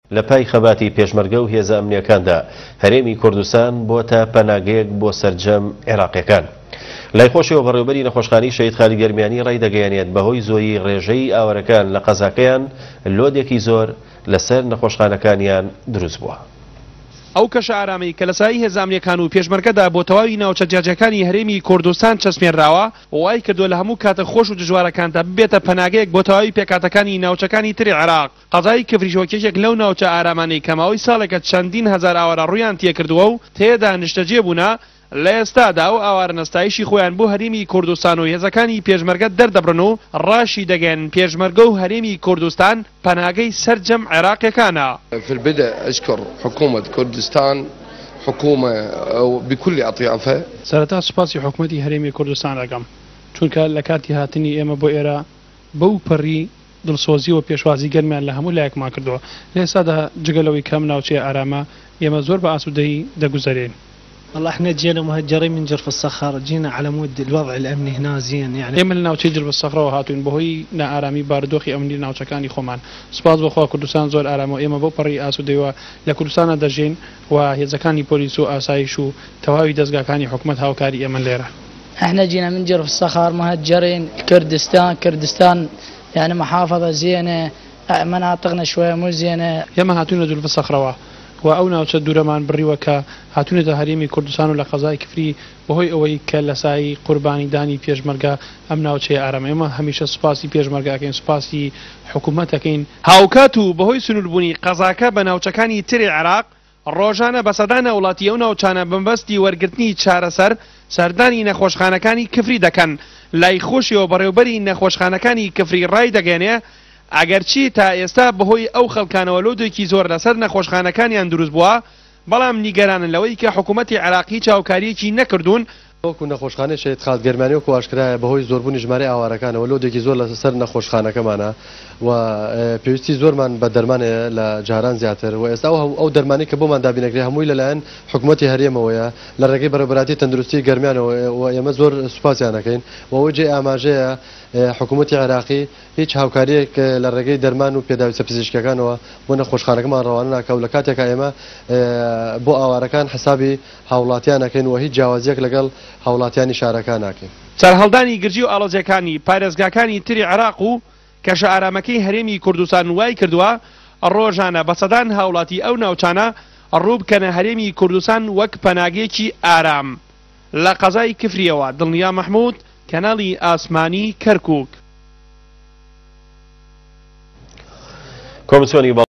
لە پای خەباتی پێشمەرگە و هێزە ئەمنیەکاندا هەرێمی کوردستان بۆتە پەناگەیەک بۆ سەرجەم عێراقیەکان. لای خۆشەوە بەڕێوەبەری نەخۆشخانەی شەهید خالید گەرمیانی ڕای دەگەیەنێت بەهۆی زۆری ڕێژەی ئاوەرەکان لە قەزاکەیان لۆدێکی زۆر لەسەر نەخۆشخانەکانیان دروست بووە. ئەو کەشە ئارامەی کە لە سایی هێزانەکان و پێشمەرگەدا بۆ تەواوی ناوچە جیاجەکانی هەرێمی کوردستان چەسپێنراوە وای کردووە لە هەموو کاتە خۆش و دژوارەکاندا ببێتە پەناگەیەک بۆ تەواوی پێکاتەکانی ناوچەکانی تری عێراق. قەزای کفریشۆکێکێک لەو ناوچە ئارامانەی کەماوەی ساڵێکە چەندین هەزار ئاوارە ڕوویان تێکردووە و تێدا نیشتەجێ بوونا لە ئێستادا و ئاوارە نەستایشی خۆیان بۆ هەرێمی کوردستان و هێزەکانی پێشمەرگە دەردەبرن و ڕاشی دەگەن پێشمەرگە و هەرێمی کوردستان پەناگەی سەرجەم عێراقیەکانە. في البدء أشكر حكومة كردستان حكومة بكل أطيافها. سەرەتا سوپاسی حکوومەتی هەرێمی کوردستان دەکەم چونکە لە کاتی هاتنی ئێمە بۆ ئێرە بەو پەڕی دڵسۆزی و پێشوازی گەرمیان لە هەموو لایەکمان کردووە. لە ئێستادا جگەلەوەی کەم ناوچەیە ئارامە ئێمە زۆر بە ئاسوودەیی دەگوزارین. والله احنا جينا مهجرين من جرف الصخر، جينا على مود الوضع الامني هنا زين يعني. ئێمە لە ناوچەی جرف الصخر هاتوین بەهۆی نائارامی بارودۆخی ئەمنی ناوچەکانی خۆمان. سوپاس بەخوا کوردستان زۆر ئارامەوە ئێمە بۆ پەڕی ئاسوودەیەوە لە کوردستانە دەژین و هێزەکانی پۆلیس و ئاسایش و تەواوی دەستگاکانی حکوومەت هاوکاری ئێمە لێرە. احنا جينا من جرف الصخر مهجرين كردستان يعني محافظة زينة، مناطقنا شوية مو زينة. ئێمە هاتوون لە جرف الصخرەوە و ئەو ناوچە دوورەمان بڕیوە کە هاتوونێتە هەرێمی کوردستان و لە قەزای کفری بەهۆی ئەوەی کە لە سایی قوربانی دانی پێشمەرگە ئەم ناوچەیە ئارامە. ئێمە هەمیشە سوپاسی پێشمەرگەکەین، سوپاسی حکوومەتەکەین. هاوکات و بەهۆی سنووربوونی قەزاکە بە ناوچەکانی تری عێراق ڕۆژانە بەسەدانە وڵاتی ئەو ناوچانە بنبەستی وەرگرتنی چارەسەر سەردانی نەخۆشخانەکانی کفری دەکەن. لای خۆشیەوە بەڕێوەبەری نەخۆشخانەکانی کفری ڕای دەگەێنێ ئەگەرچی تا ئێستا بەهۆی ئەو خەڵکانەوە لۆدێکی زۆر لەسەر نەخۆشخانەکانیان دروست بووە، بەڵام نیگەرانن لەوەی کە حکوومەتی عێراقی چاوکاریەکی نەکردوون. وەکو نەخۆشخانەی شەهید خالید گەرمیانی وەکو ئاشکرایە بەهۆی زۆربوونی ژمارەی ئاوارەکانەوە لۆدێکی زۆر لەسەر نەخۆشخانەکەمانە و پێویستی زۆرمان بە دەرمانەیە لە جاران زیاتر و ئێستا ئەو دەرمانی کە بۆمان دابینەکرێ هەمووی لەلایەن حکوومەتی هەرێمەوەیە لە ڕێگەی بەڕێوەبەراتی تەندروستی گەرمیانەوە و ئێمە زۆر سوپاسیانەکەین و ئەوە جێ ئاماژەیە حکوومەتی عێراقی هیچ هاوکاریەک لە ڕێگەی دەرمان و پێداویستە پزیشکیەکانەوە بۆ نەخۆشخانەکەمان ڕەوانە ناکە و لە کاتێکە ئێمە بۆ ئاوارەکان حسابی هاوڵاتیانەکەین و هیچ جیاوازیەک لەگەڵ هاوڵاتیانی شارەکان ناکەین. سەرهەڵدانی گرجی و ئاڵۆزیەکانی پارێزگاکانی تری عێراق و کەشە ئارامەکەی هەرێمی کوردستان وای کردووە ڕۆژانە بەسەدان هاوڵاتی ئەو ناوچانە ڕوو بکەنە هەرێمی کوردستان وەک پەناگەیەکی ئارام. لە قەزای کفریەوە دڵنیا مەحموود، کەناڵی ئاسمانی کەرکووک. کۆمسیۆنی